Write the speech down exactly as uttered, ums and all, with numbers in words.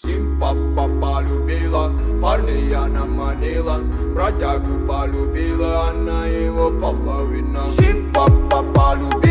Сим-папа полюбила, парня она манила, бродягу полюбила, она его половина. Сим-папа полюбила.